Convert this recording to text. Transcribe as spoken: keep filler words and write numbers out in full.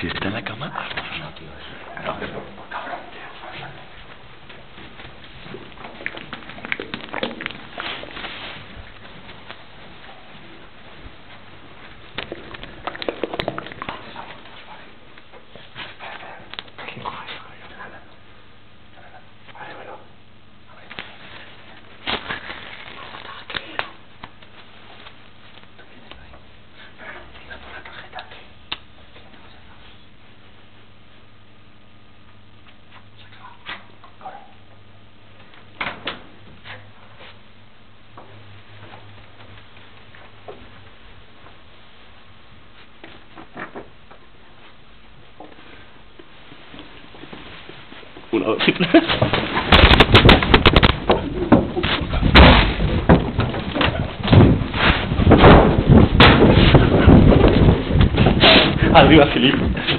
Si está en la cama, haznos una, tío. No, pero, cabrón, tío. Una, dos y tres. Arriba, Felipe.